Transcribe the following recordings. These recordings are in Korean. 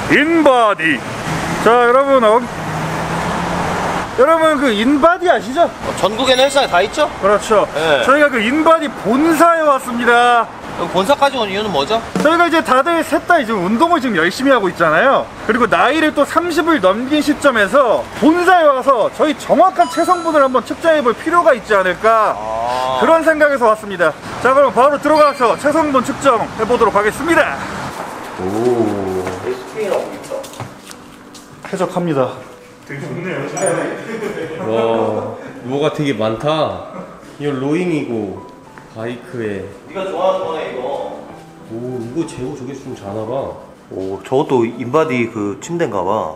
인바디. 자, 여러분 그 인바디 아시죠? 전국에는 헬스장에 다 있죠? 그렇죠. 네. 저희가 그 인바디 본사에 왔습니다. 본사까지 온 이유는 뭐죠? 저희가 이제 다들 셋 다 이제 운동을 지금 열심히 하고 있잖아요. 그리고 나이를 또 30을 넘긴 시점에서 본사에 와서 저희 정확한 체성분을 한번 측정해 볼 필요가 있지 않을까, 그런 생각에서 왔습니다. 자, 그럼 바로 들어가서 체성분 측정해 보도록 하겠습니다. 오, SP라고 있어. 쾌적합니다. 되게 좋네요. 와, 뭐가 되게 많다. 이거 로잉이고 바이크에. 네가 좋아하는 거네 이거. 오, 이거 재고 저게 좀 자나봐. 오, 저것도 인바디 그 침대인가 봐.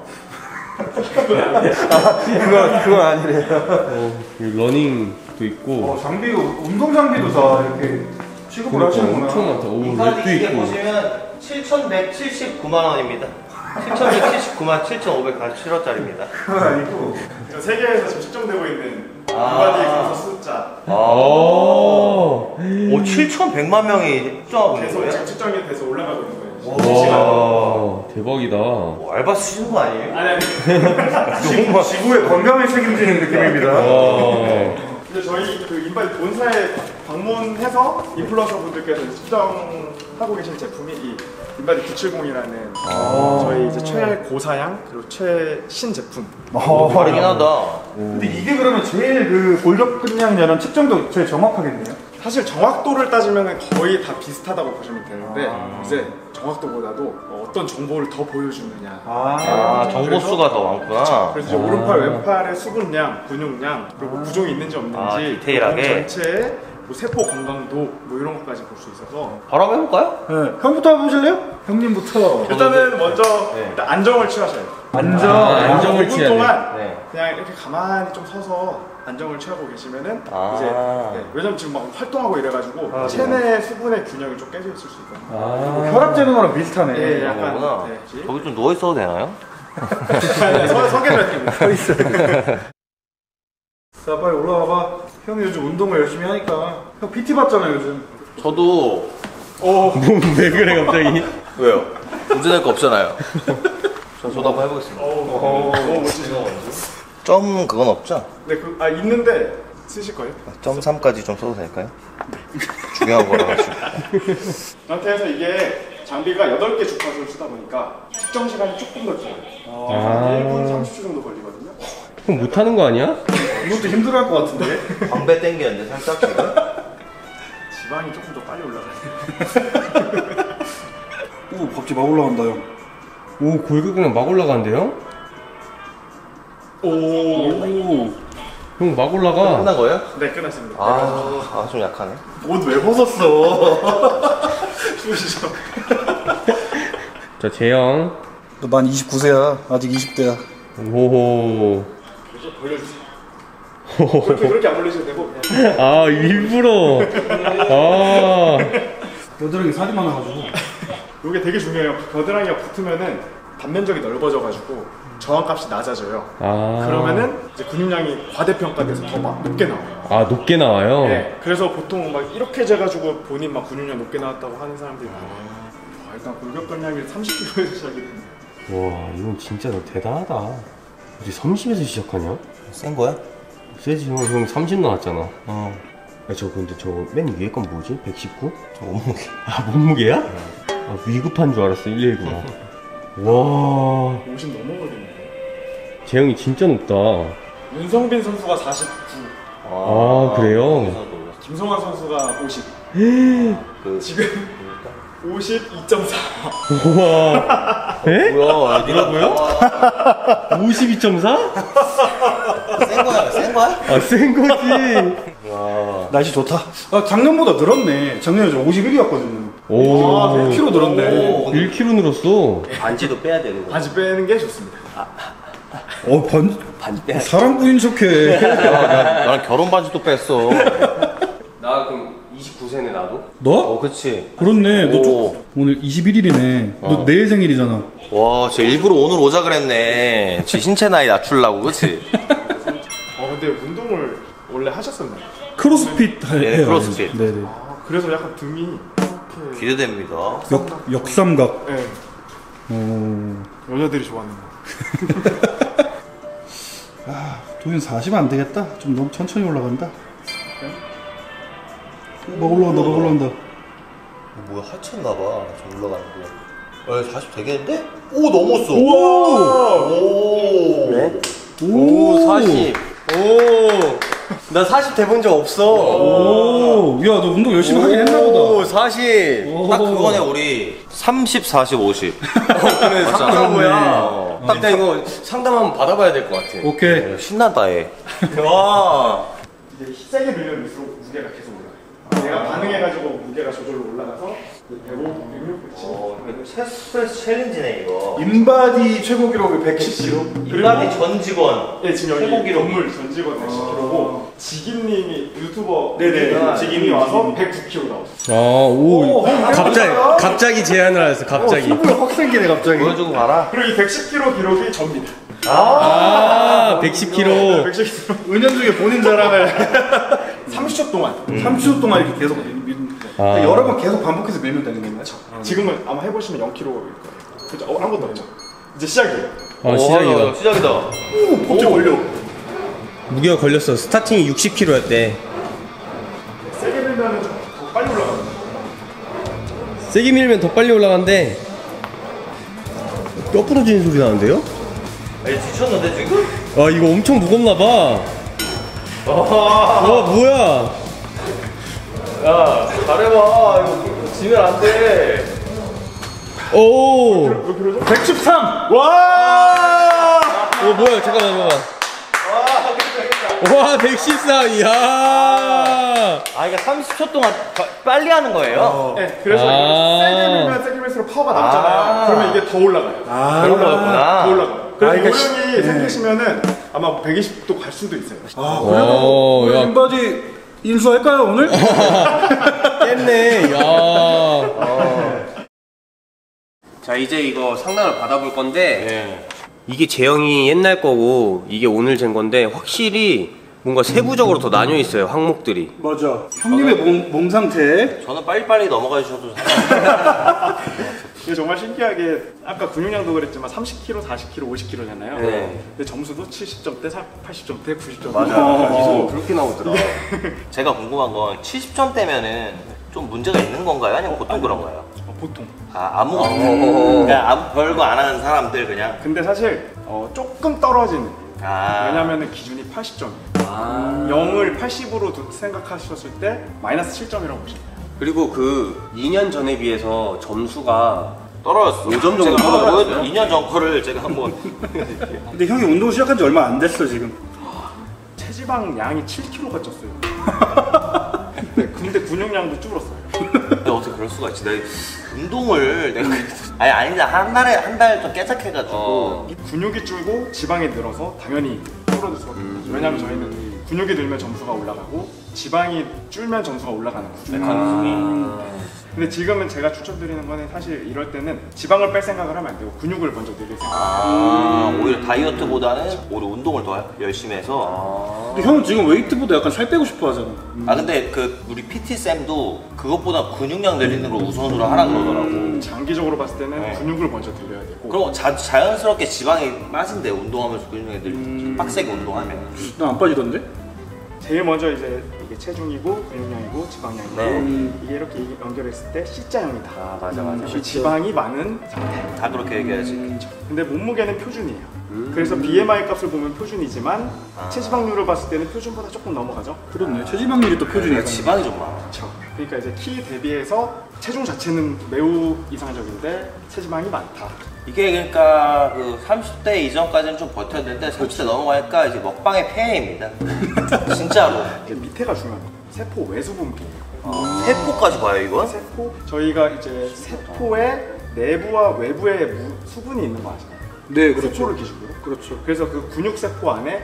그건 아니래요. 러닝도 있고. 장비도, 운동 장비도 다 이렇게 취급을 하시는구나. 엄청 많다. 오, 인바디 랩도 이게 있고. 보시면 7,179만 원입니다. 7,179만 7,547원짜리입니다. 그건 아니고 세계에서 지금 측정되고 있는 인바디 검사 숫자 오, 7,100만 명이 측정하고 있는 계속 거예요? 지금 측정이 돼서 올라가고 있는 거예요. 와, 대박이다. 알바 쓰시는 거 아니에요? 아니 지구의 건강을 책임지는 느낌입니다. 근데 저희 그 인바디 본사에 방문해서 인플루언서 분들께서 측정하고 계신 제품이 이 인바디 970이라는 저희 이제 최고사양 그리고 최신 제품. 빠르긴 하다. 근데 이게 그러면 제일 그 골격근량이라는 측정도 제일 정확하겠네요? 사실 정확도를 따지면 거의 다 비슷하다고 보시면 되는데 이제 정확도보다도 어떤 정보를 더 보여주느냐. 정보수가 더 많구나. 그래서 이제 오른팔, 왼팔의 수분량, 근육량, 그리고 구종이 있는지 없는지, 디테일하게. 몸 전체의 뭐 세포 건강도 뭐 이런 것까지 볼 수 있어서 바로 한번 해볼까요? 네. 형부터 해보실래요? 형님부터. 일단은 먼저 네. 일단 안정을 취하셔야 돼요. 안정을 5분 취해야 동안 네. 그냥 이렇게 가만히 좀 서서 안정을 취하고 계시면은 아. 이제 왜냐면 지금 막 활동하고 이래가지고 체내 수분의 균형이 좀 깨져 있을 수 있거든요. 혈압 재는 거랑 비슷하네. 예, 그런 약간 거구나. 네. 저기 좀 누워 있어도 되나요? 성계를 서 있어요. 자, 빨리 올라와봐. 형이 요즘 운동을 열심히 하니까. 형 PT 받잖아 요즘. 저도. 왜 그래, 갑자기? 왜요? 운전할 거 없잖아요. 저도 한번 해보겠습니다. 멋지시다. 점 그건 없죠? 네, 있는데 쓰실 거예요? 점 3까지 좀 써도 될까요? 중요한 거라 가지고. 상태에서 이게 장비가 8개 주파수를 쓰다 보니까 측정 시간이 조금 더 길어요. 1분 30초 정도 걸리거든요. 형 못하는 거 아니야? 이것도 힘들어할 것 같은데. 광배 땡기는데 살짝 지금? 지방이 조금 더 빨리 올라가요. 오, 갑자기 막 올라간다 형. 오, 골격근량 막 올라가는데요? 형 막 올라가. 끝난 거예요? 네, 끝났습니다. 좀 약하네. 옷 왜 벗었어? 추우시죠? 자, 재영. 너 만 29세야. 아직 20대야. 오. 좀 벌려주세요. 그렇게 안 벌리셔도 되고. 아, 일부러. 아. 여드랑이 살이 많아가지고. 이게 되게 중요해요. 겨드랑이가 붙으면은 단면적이 넓어져가지고 저항값이 낮아져요. 그러면은 이제 근육량이 과대평가돼서 더 막 높게 나와요. 아, 높게 나와요? 네. 그래서 보통 막 이렇게 재가지고 본인 막 근육량 높게 나왔다고 하는 사람들이 많아요. 일단 골격근량이 30kg에서 시작이 됩니다. 와, 이건 진짜 너 대단하다. 어떻게 30에서 시작하냐? 센 거야? 세지, 형 30 나왔잖아. 야, 근데 맨 위에 건 뭐지? 119? 저 몸무게. 아, 몸무게야? 아, 위급한 줄 알았어, 119. 와. 50 넘어버리네. 재영이 진짜 높다. 윤성빈 선수가 49, 아, 그래요? 김성환 선수가 50. 지금 52.4. 우와. 에? 뭐야, 니라고요? 52.4? 센 거야, 센 거야? 아, 센 거지. 날씨 좋다. 작년보다 늘었네. 작년에 저 51이었거든요. 오. 1kg 늘었네. 1kg 늘었어. 반지도 빼야 되는 거야. 바지 빼는 게 좋습니다. 반지 빼야 돼. 사람 부인 척해. 나는 결혼 반지도 뺐어. 나 그럼 29세네, 나도? 너? 그치. 그렇네. 너 오. 오늘 21일이네. 너 내일 생일이잖아. 와, 쟤 일부러 오늘 오자 그랬네. 지 신체 나이 낮추려고, 그치? 근데 운동을 원래 하셨었나요? 크로스핏 해요. 크로스핏. 네네. 그래서 약간 등이 이렇게 기대됩니다. 역삼각. 네. 여자들이 좋아하는 거. 도윤 40은 안 되겠다. 좀 너무 천천히 올라간다. 막 올라간다, 막 올라간다. 뭐야, 하체인가 봐. 저 올라가는 게. 40 되겠는데? 오, 넘었어. 오, 40. 오. 나 40 돼본 적 없어. 오, 야, 너 운동 열심히 하긴 했나 보다. 오, 40. 딱 그거네, 우리. 30, 40, 50. 그래, 상담이야. 딱 이거 상담 한번 받아봐야 될 것 같아. 오케이. 신난다, 얘. 와. 이제 세게 밀면일수록 무게가 계속 올라가요. 얘가 반응해가지고 무게가 저절로 올라가서 105, 106, 107. 스트레스 챌린지네, 이거. 인바디 최고 기록이 110kg. 일반이 전 직원. 예, 지금 여기 최고 기록이. 건물 전 직원 110kg고 지김님이 유튜버 네네. 지김이 와서 109kg 나왔어요. 오, 갑자기 제안을 하셨어, 갑자기. 피부가 확 생기네, 갑자기. 보여주고 가라. 그리고 이 110kg 기록이 접니다. 110kg. 110kg. 은연중에 본인 자랑을 30초 동안. 30초 동안 이렇게 계속 밀는 거. 여러 번 계속 반복해서 밀면 되는 건가요? 지금은 아마 해보시면 0kg일 거예요. 그죠? 한 번 더 했죠. 이제 시작이에요. 시작이다. 시작이다. 오, 법제 걸려. 무게가 걸렸어. 스타팅이 60kg였대. 세게 밀면은 좀 더 빨리 올라갑니다. 세게 밀면 더 빨리 올라간대. 뼈 부러지는 소리 나는데요? 얘 지쳤는데, 지금? 아, 이거 엄청 무겁나봐. 와, 뭐야. 야, 잘해봐. 이거 지면 안 돼. 오. 몇 킬로죠? 113! 와! 뭐야, 잠깐만. 와, 114. 이야. 아, 이게 30초 동안 빨리 하는 거예요? 네, 그래서 세게 밀면 세게 밀수록 파워가 남잖아요. 그러면 이게 더 올라가요. 그런 거였구나. 더 올라가요. 그래서 그러니까 요령이 생기시면은 아마 120도 갈 수도 있어요. 오, 그래도 야. 인바디 인수할까요, 오늘? 깼네. 야. 자, 이제 이거 상담을 받아볼 건데 이게 제형이 옛날 거고 이게 오늘 잰 건데 확실히 뭔가 세부적으로 더 나뉘어 있어요, 항목들이. 맞아. 형님의 몸 상태. 저는 빨리빨리 넘어가 주셔도 이게 정말 신기하게 아까 근육량도 그랬지만 30kg, 40kg, 50kg잖아요. 네. 근데 점수도 70점대, 80점대, 90점대. 계속 그렇게 나오더라. 제가 궁금한 건 70점대면은 좀 문제가 있는 건가요? 아니면 보통 그런가요? 보통. 아무것도 그냥 아무 별거 안 하는 사람들 그냥. 근데 사실 조금 떨어지는. 왜냐면은 기준이 80점이에요. 0을 80으로 생각하셨을 때 마이너스 7점이라고 보시면 돼요. 그리고 그 2년 전에 비해서 점수가 떨어졌어. 5점 정도 떨어졌어요? 2년 전 거를 제가 한번. 근데 형이 운동 시작한 지 얼마 안 됐어, 지금. 체지방 양이 7kg가 쪘어요. 네, 근데 근육량도 줄었어요. 근데 어떻게 그럴 수가 있지? 내가 운동을 내가 아니다 한 달 좀 깨작해가지고. 근육이 줄고 지방이 늘어서 당연히 줄어들 수밖에 없죠. 왜냐면 저희는 근육이 늘면 점수가 올라가고 지방이 줄면 점수가 올라가는 거죠. 근데 지금은 제가 추천드리는 거는 사실 이럴 때는 지방을 뺄 생각을 하면 안 되고 근육을 먼저 늘릴 생각. 오히려 다이어트보다는 오히려 운동을 더 열심히 해서. 근데 형은 지금 웨이트보다 약간 살 빼고 싶어 하잖아. 근데 그 우리 PT 쌤도 그것보다 근육량 늘리는 걸 우선으로 하라 그러더라고. 장기적으로 봤을 때는 네. 근육을 먼저 늘려야 되고. 그럼 자연스럽게 지방이 빠진대. 운동하면서 근육량이 늘리면 빡세게 운동하면. 난 안 빠지던데? 제일 먼저 이제 이게 체중이고 근육량이고 지방량이고 네. 이게 이렇게 연결했을 때 C자형이다. 맞아. 이 지방이 많은 상태. 다 그렇게 얘기해야지. 근데 몸무게는 표준이에요. 그래서 BMI 값을 보면 표준이지만 체지방률을 봤을 때는 표준보다 조금 넘어가죠. 그렇네. 체지방률이 또 표준이야. 지방이 좀 많아. 그렇죠. 그러니까 이제 키 대비해서 체중 자체는 매우 이상적인데 체지방이 많다. 이게 그러니까 그 30대 이전까지는 좀 버텼는데 30대 넘어가니까 이제 먹방의 폐해입니다. 진짜로. 이제 밑에가 중요한 거예요. 세포 외수 분비예요. 세포까지 봐요 이건? 세포 저희가 이제 세포의 내부와 외부에 수분이 있는 거 아시나요? 네, 그렇죠. 세포를 기준으로. 그렇죠. 그래서 그 근육 세포 안에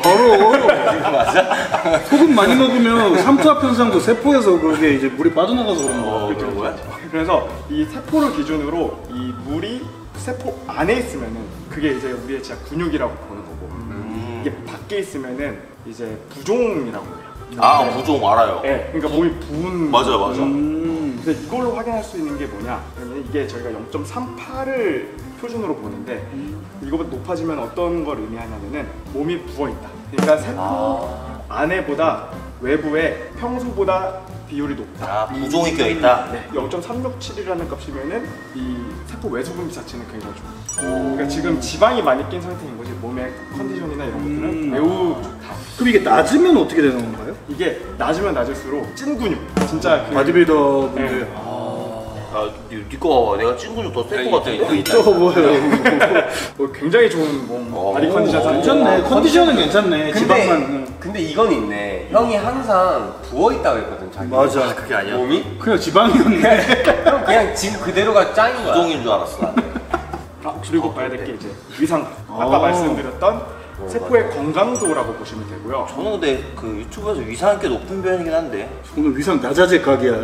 바로 소금 많이 먹으면 삼투압 현상도 세포에서 그게 이제 물이 빠져나가서 그런 거. 그런 거야? 그래서 이 세포를 기준으로 이 물이 세포 안에 있으면은 그게 이제 우리의 진짜 근육이라고 보는 거고 이게 밖에 있으면은 이제 부종이라고 해요. 부종 알아요. 네, 그러니까 몸이 부은. 맞아. 근데 이걸로 확인할 수 있는 게 뭐냐? 그러면 이게 저희가 0.38을 표준으로 보는데 이거보다 높아지면 어떤 걸 의미하냐면은 몸이 부어있다. 그러니까 세포 안에보다 외부에 평소보다 비율이 높다. 아, 부종이 껴있다? 네, 0.367이라는 값이면은 이 세포 외수분비 자체는 굉장히 좋아. 그러니까 지금 지방이 많이 낀 상태인 거지. 몸의 컨디션이나 이런 것들은 매우 좋다. 그럼 이게 낮으면 어떻게 되는 건가요? 이게 낮으면 낮을수록 찐 근육, 진짜 그 바디빌더 분들. 네. 아, 니꺼 내가 찐 근육 더 셀 것 같아. 이따가 뭐예요? 굉장히 좋은 몸, 바디 컨디션 상태. 괜찮네. 컨디션은 괜찮네. 지방만. 근데 이건 있네. 형이 항상 부어있다고 했거든, 자기. 맞아. 그게 아니야. 몸이? 그냥 지방이었네. 형 그냥 지금 그대로가 짱인 거야. 부종인 줄 알았어. 그리고 봐야 될 게 이제 위상. 아까 말씀드렸던 세포의 건강도라고 보시면 되고요. 저는 근데 그 유튜브에서 위상이 꽤 높은 편이긴 한데. 오늘 위상 낮아질 각이야.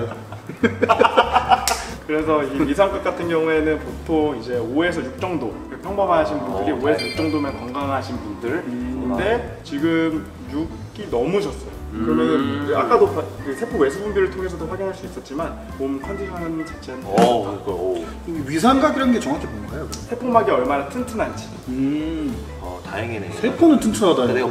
그래서 이 위상급 같은 경우에는 보통 이제 5에서 6 정도, 평범하신 분들이 5에서 6 정도면 건강하신 분들인데 지금 6이 넘으셨어요. 그러면은 아까도 그 세포 외수 분비를 통해서도 확인할 수 있었지만 몸 컨디션 자체는 위상각이라는 게 정확히 뭔가요? 세포막이 얼마나 튼튼한지. 다행이네. 세포는 튼튼하다. 근데 내가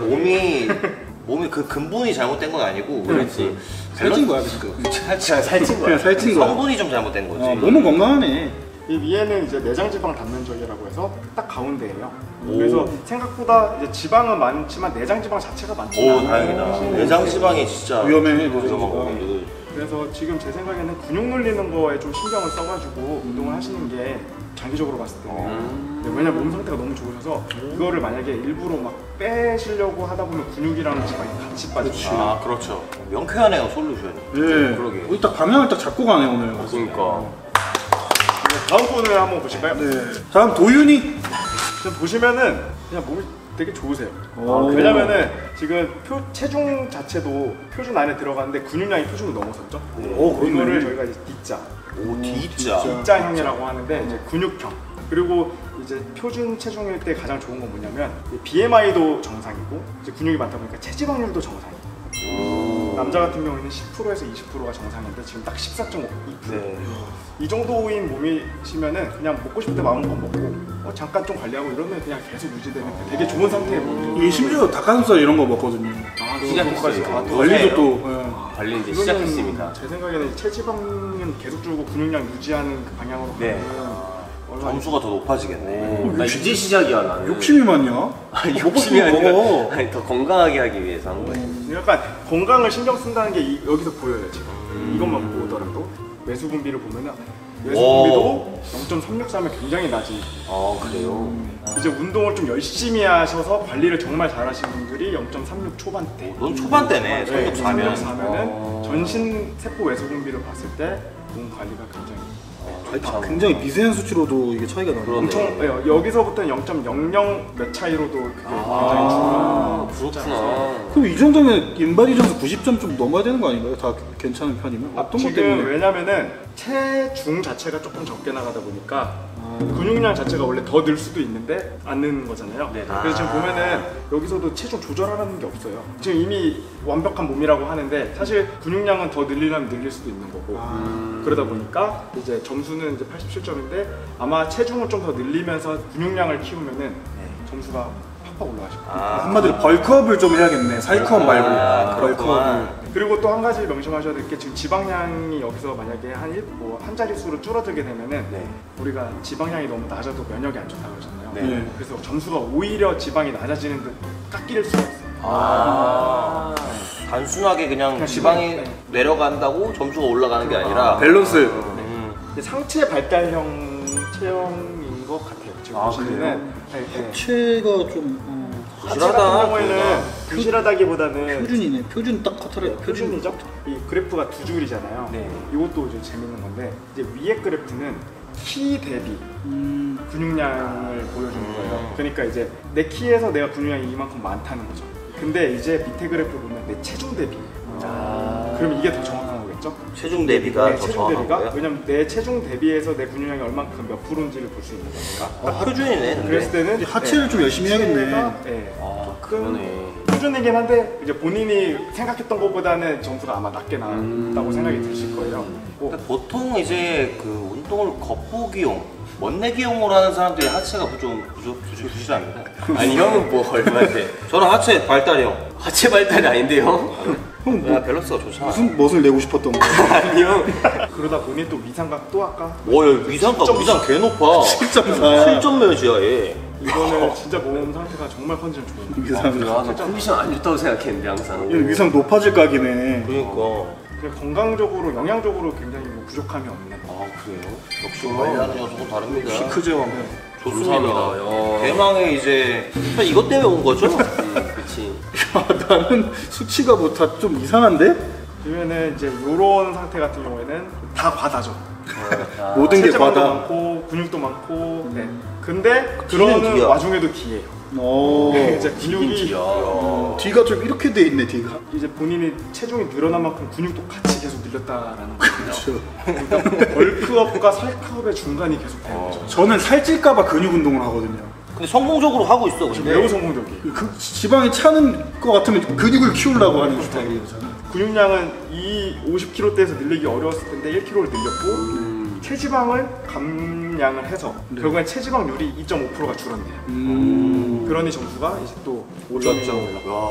몸이 그 근본이 잘못된 건 아니고. 그렇지. 살찐 거야, 그러니까. 살찐 거야. 그냥 살찐 거야. 성분이 좀 잘못된 거지. 몸은 건강하네. 이 위에는 이제 내장지방 단면적이라고 해서 딱 가운데예요. 그래서 생각보다 이제 지방은 많지만 내장지방 자체가 많지 오, 않아요. 다행이다. 내장지방이 진짜 위험해. 위험한 거거든. 그래서 지금 제 생각에는 근육 늘리는 거에 좀 신경을 써가지고 운동을 하시는 게 장기적으로 봤을 때는 왜냐면 몸 상태가 너무 좋으셔서 이거를 만약에 일부러 막 빼시려고 하다 보면 근육이랑 지방이 같이 빠지죠. 아, 그렇죠. 명쾌하네요, 솔루션이. 예. 그러게. 우리 딱 방향을 딱 잡고 가네, 오늘. 그러니까. 다음 분을 한번 보실까요? 네. 다음 도윤이. 지금 보시면은 그냥 몸이 되게 좋으세요. 오. 왜냐면은 지금 체중 자체도 표준 안에 들어가는데 근육량이 표준을 넘어섰죠. 오, 그렇네. 이거를 저희가 이제 D자, 오, D자. D자형이라고 하는데 이제 근육형. 그리고 이제 표준 체중일 때 가장 좋은 건 뭐냐면 BMI도 정상이고 이제 근육이 많다 보니까 체지방률도 정상이고. 남자 같은 경우에는 10%에서 20%가 정상인데 지금 딱 14.2%. 네. 이 정도인 몸이시면은 그냥 먹고 싶을 때 마음껏 먹고 잠깐 좀 관리하고 이러면 그냥 계속 유지되는 되게 좋은 상태의 몸이에요. 이 심지어 닭가슴살 이런 거 먹거든요. 시작했어요. 관리도 또. 관리 이제 이거는 시작했습니다. 제 생각에는 체지방은 계속 줄고 근육량 유지하는 그 방향으로 네. 가면 얼마나 점수가 더 높아지겠네. 나 이제 시작이야, 나는. 욕심이 많냐? 아니, 욕심이 아니라 아니, 더 건강하게 하기 위해서 한 거예요. 약간 건강을 신경 쓴다는 게 여기서 보여요 지금. 이것만 보더라도 외수 분비를 보면은 외수 분비도 0.363은 굉장히 낮은. 아, 그래요? 이제 운동을 좀 열심히 하셔서 관리를 정말 잘하시는 분들이 0.36 초반대. 넌 초반대네, 성격 4면. 4면은 전신 세포 외수 분비를 봤을 때 몸 관리가 굉장히 굉장히 미세한 수치로도 이게 차이가 나네. 그러네. 여기서부터는 0.00 몇 차이로도 그게 굉장히 중요한. 그렇구나. 그럼 이 정도면 인바디 점수 90점 좀 넘어야 되는 거 아닌가요? 다 괜찮은 편이면? 어떤 것 지금 때문에? 왜냐면은 체중 자체가 조금 적게 나가다 보니까 근육량 자체가 원래 더 늘 수도 있는데 안 느는 거잖아요. 네. 그래서 지금 보면은 여기서도 체중 조절하라는 게 없어요. 지금 이미 완벽한 몸이라고 하는데 사실 근육량은 더 늘리려면 늘릴 수도 있는 거고 그러다 보니까 이제 점수는 이제 87점인데 아마 체중을 좀 더 늘리면서 근육량을 키우면은 점수가 팍팍 올라가실 거예요. 한마디로 벌크업을 좀 해야겠네. 살크업 말고. 그렇구만. 그리고 또 한 가지 명심하셔야 될 게 지금 지방량이 여기서 만약에 한 자릿수로 줄어들게 되면은 우리가 지방량이 너무 낮아도 면역이 안 좋다고 하잖아요. 네. 그래서 점수가 오히려 지방이 낮아지는 듯 깎일 수가 있어요. 단순하게 그냥 지방이 내려간다고 점수가 올라가는 게 아니라 밸런스. 상체 발달형 체형인 것 같아요. 지금 보시면은 체가 좀 하체 같은 경우에는 부실하다기보다는 표준이네. 표준 딱 카타라. 표준이죠. 이 그래프가 두 줄이잖아요. 이것도 이제 재밌는 건데 이제 위에 그래프는 키 대비 근육량을 보여주는 거예요. 그러니까 이제 내 키에서 내가 근육량이 이만큼 많다는 거죠. 근데 이제 밑에 그래프 보면 내 체중 대비. 그러면 이게 더 정확한 거겠죠? 체중 대비가 더 체중 정확한 대비가 거예요? 왜냐면 내 체중 대비해서 내 근육량이 얼만큼 몇 프로인지를 볼 수 있는 거니까. 표준이네. 근데. 그랬을 때는 하체를 좀 열심히 해야겠네. 하체가, 조금 그러네. 수준이긴 한데 이제 본인이 생각했던 것보다는 점수가 아마 낮게 나왔다고 생각이 드실 거예요. 뭐, 근데 보통 이제 그 운동을 겉보기용, 멋내기용으로 하는 사람들이 하체가 좀 부실합니다. 아니 형은 뭐 얼마인데? 저는 하체 발달형. 하체 발달이 아닌데 형? 야, 밸런스가 좋잖아. 무슨 멋을 내고 싶었던 거야? 아니 형. 그러다 보니 또 위상각도 아까 와, 야, 위상 개 높아. 7.4. 7점 몇이야, 얘. 이거는 진짜 몸 상태가 정말 컨디션 좋은 위상. 나 컨디션 안 좋다고 생각했는데 항상. 위상 높아질 각이네. 그러니까. 그냥 건강적으로 영양적으로 굉장히 뭐 부족함이 없는 아, 그래요? 역시 관리하는 녀석은 다릅니다. 피크제왕. 좋습니다. 대망의 이제 이것 때문에 온 거죠? 그렇지. 나는 수치가 뭐 다 좀 이상한데? 그러면은 이제 이런 상태 같은 경우에는 다 과다죠. 모든 게 체지방도 과다. 많고 근육도 많고. 네. 근데 그러는 D야. 와중에도 D예요. 오. 이제 근육이 뒤가 좀 이렇게 돼 있네, 뒤가. 이제 본인이 체중이 늘어난 만큼 근육도 같이 계속 늘렸다라는 거예요. 그렇죠. 그러니까 벌크업과 살크업의 중간이 계속 되는 거죠. 저는 살찔까봐 근육 운동을 하거든요. 근데 성공적으로 하고 있어, 근데. 매우 성공적이에요. 그 지방이 차는 것 같으면 근육을 키우려고 하는 스타일이에요, 저는. 근육량은 이 50kg대에서 늘리기 어려웠을 텐데 1kg를 늘렸고 체지방을 감량을 해서 결국엔 체지방률이 2.5%가 줄었네요. 그러니 점수가 이제 또 5점이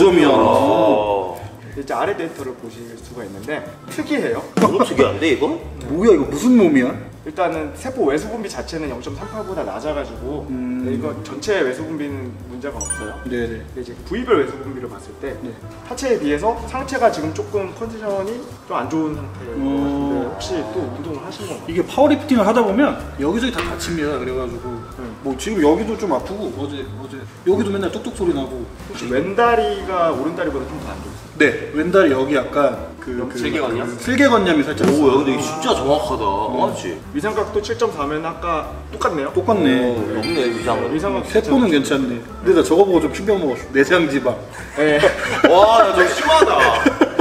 95점이야. 이제 아래 데이터를 보실 수가 있는데 특이해요. 너무 특이한데, 이거? 뭐야, 이거 무슨 몸이야? 일단은 세포 외수 분비 자체는 0.38보다 낮아가지고 이거 전체 외수 분비는 문제가 없어요. 네네. 근데 이제 부위별 외수 분비를 봤을 때 하체에 비해서 상체가 지금 조금 컨디션이 좀 안 좋은 상태예요. 근데 혹시 또 운동을 하신 건가요? 이게 파워리프팅을 하다 보면 여기저기 다 다칩니다. 그래가지고 뭐 지금 여기도 좀 아프고 어제 여기도 맨날 뚝뚝 소리 나고. 혹시 왼다리가 오른다리보다 좀 더 안 좋으세요? 네, 왼다리 여기 약간 슬개건염? 슬개건염이 살짝. 오, 야, 근데 이거 진짜 정확하다. 맞지? 위상각도 7.4면 아까 똑같네요. 똑같네. 없네, 위상은. 위상각 세포는 괜찮네. 근데 나 저거 보고 좀 충격 먹었어. 내장 지방. 네. 와, 야, 저 심하다.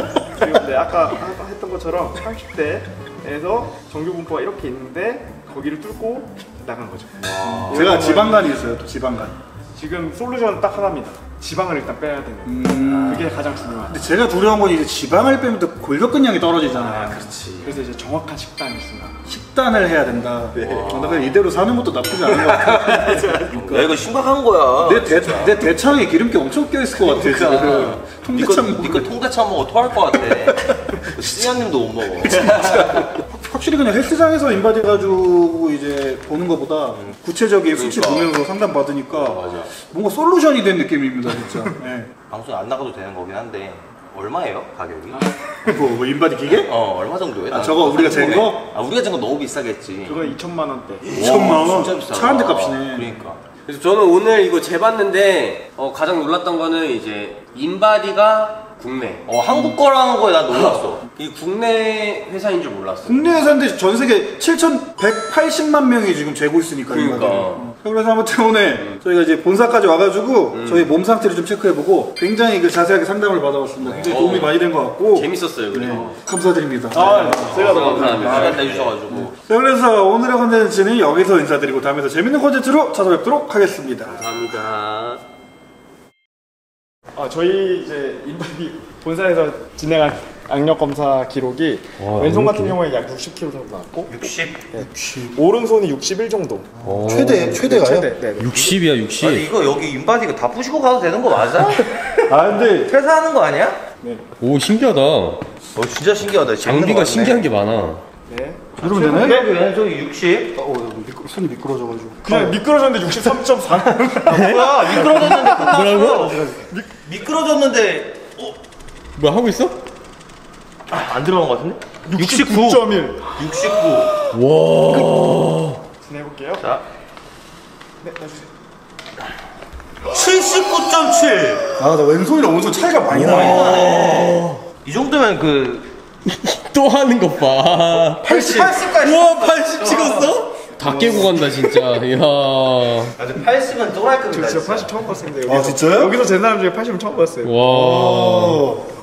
근데 아까 했던 것처럼 30대에서 정규 분포가 이렇게 있는데 거기를 뚫고 나간 거죠. 제가 지방간이 있어요. 또 지방간. 지금 솔루션 딱 하나입니다. 지방을 일단 빼야 되는. 그게 가장 중요한. 근데 제가 두려운 건 이제 지방을 빼면 또 골격근량이 떨어지잖아요. 그렇지. 그래서 이제 정확한 식단이 있습니다. 식단을 해야 된다. 나 그냥 이대로 사는 것도 나쁘지 않은 것 같아. 야, 이거 심각한 거야. 내 대창에 기름기 엄청 껴있을 것 같아. 지금. 통대창 니꺼 통대창 먹어 토할 것 같아. 씨앗님도 못 먹어. 확실히 그냥 헬스장에서 인바디 가지고 이제 보는 것보다 구체적인 수치 보면서 상담 받으니까 뭔가 솔루션이 된 느낌입니다, 진짜. 네. 방송 안 나가도 되는 거긴 한데 얼마예요 가격이? 뭐 인바디 기계? 얼마 정도예요? 저거 우리가 잰 거? 아, 우리가 잰 거 너무 비싸겠지. 그거 2천만 원대. 2천만 원? 진짜 비싸다. 차 한 대 값이네. 그러니까. 그래서 저는 오늘 이거 재봤는데 가장 놀랐던 거는 이제 인바디가 국내. 한국 거라는 거에 난 놀랐어. 이 국내 회사인 줄 몰랐어. 국내 회사인데 전 세계 7,180만 명이 지금 재고 있으니까. 그러니까. 인바디를. 그래서 아무튼 오늘 저희가 이제 본사까지 와가지고 저희 몸 상태를 좀 체크해보고 굉장히 그 자세하게 상담을 받아봤습니다. 굉장히 도움이 많이 된 것 같고. 재밌었어요, 그리고. 네, 감사드립니다. 제가 더 감사합니다. 시간 내주셔가지고. 자, 그래서 오늘의 컨텐츠는 여기서 인사드리고 다음에 더 재밌는 컨텐츠로 찾아뵙도록 하겠습니다. 감사합니다. 저희 이제 인바디 본사에서 진행한 악력 검사 기록이 왼손 같은 경우에 약 60kg 정도 나왔고 60? 오른손이 61 정도. 최대가요? 최대. 네. 60이야 60. 아니 이거 여기 인바디가 다 부시고 가도 되는 거 맞아? 근데 퇴사하는 거 아니야? 오 신기하다. 진짜 신기하다. 장비가 신기한 게 많아. 네. 이러면 되나요? 왜 저기 60? 손이 미끄러져가지고. 그냥 미끄러졌는데 63.4. 뭐야 미끄러졌는데 뭐라고? 미끄러졌는데 뭐야 하고 있어? 안 들어간 거 같은데? 69.1. 69. 와. 진행해볼게요. 자 네, 놔주세요. 79.7. 나 왼손이랑 오른손 차이가 많이 나네. 이 정도면 그 또 하는 것 봐. 80까지. 우와 80 찍었어? 다 깨고 간다 진짜. 이야. 아주 80은 또랄 저 겁니다. 진짜 80 처음 봤습니다. 여기서. 진짜요? 여기서 제 사람 중에 80은 처음 봤어요. 와.